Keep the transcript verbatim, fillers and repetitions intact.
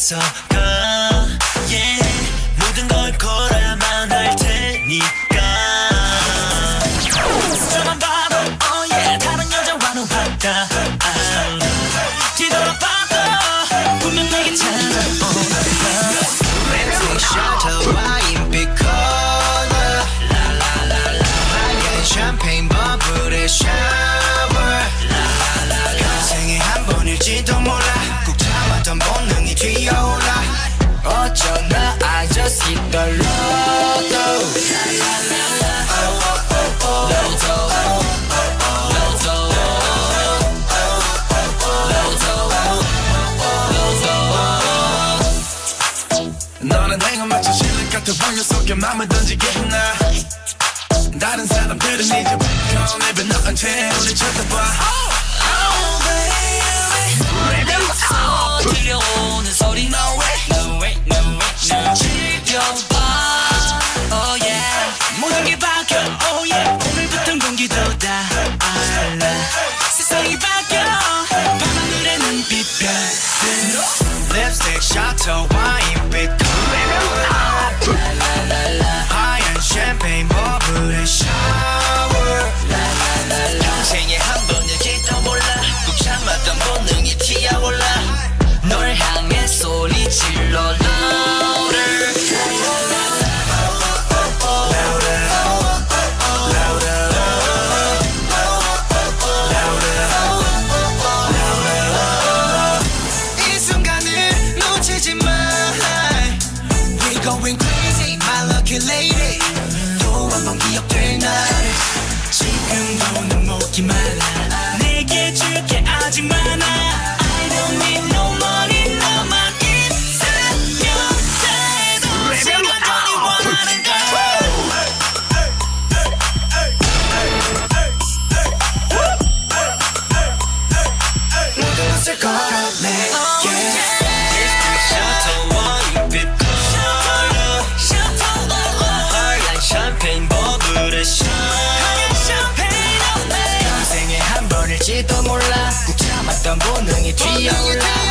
앞서가 yeah. 모든 걸 걸어야만 할 테니까 수저만 봐도 oh yeah. 다른 여자와는 확다 뒤돌아봐도 분명 내게 찾아온다 랩핑 셔터 와인빛 컬러 라라라라 하얀 샴페인 버블의 샤워 라라라라 생에 한 번일지도 몰라 꾹 참았던 본능이 튀어올라 어쩌나 I just hit the lotto 라라라라 로또 너는 내가 마치 실력 같은 원료 속에 맘을 던지겠나 다른 사람들은 이제 컴 입에 너한 채 우리 쳐다봐 Oh baby 랩에서 들려오는 소리 No way No way No way 날 지켜봐 Oh yeah 모든 게 바뀌어 Oh yeah 오늘부턴 공기도 다 알라 세상이 바뀌어 밤하늘의 눈빛별 립스틱 셔터 와인빛 컬러 하얀 샴페인 버블의 샤워 평생에 한 번일지도 몰라 꾹 참았던 본능이 튀어올라 널 향해 소리 질러 louder 이 순간을 놓치지 마 We're going crazy my lucky lady 또 한 번 기억될 나를 지금 너는 먹기 말라 내게 줄게 아직 많아 I don't need no money 너만 있으면 돼 지금 완전히 원하는 걸 모든 것을 걸어내 립스틱 셔터 와인빛 컬러 하얀 샴페인 버블의 평생에 한 번일지도 몰라 꾹 참았던 본능이 튀어올라